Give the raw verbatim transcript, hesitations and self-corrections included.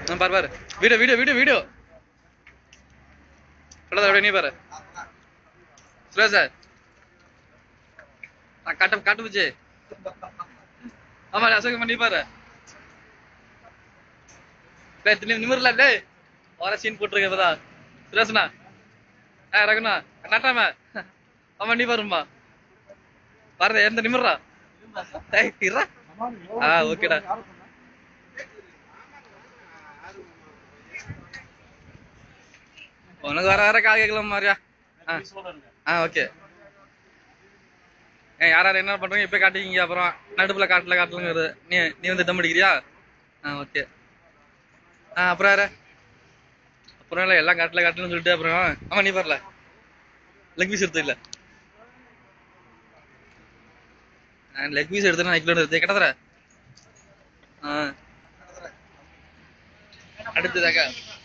பாரு பாரு video video video video அப்படியே நீ பாரு சுரேஷ் சார் காட்டு காட்டு வச்சு ஆமா அசோக் நீ பாரு நிமிர்ல டே வர சீன் போட்டுருக்க இப்பதான் சுரேஷ்ண்ணா ஆ ரகுண்ணா நாட்டாம ஆமா நீ பாருமா பாரு எந்த நிமிர்றா ஆ ஓகேடா உனக்கு வர வர கால் கேட்கலாம் மாதிரியா ஆ ஓகே ஏன் யார் யார் என்ன பண்றீங்க இப்ப காட்டிக்கிங்க அப்புறம் நடுப்புல காட்டுல காட்டலங்கிறது நீ நீ வந்து தம் அடிக்கிறியா ஆ ஓகே ஆ அப்புறம் யாரு அப்புறம் இல்ல எல்லாம் காட்டுல காட்டுன்னு சொல்லிட்டு அப்புறம் ஆமா நீ பாருல லெக் பீஸ் எடுத்து இல்ல லெக் பீஸ் எடுத்து நான் கிலோ எடுத்து கிட்டத்தர ஆ அடுத்ததாக்கா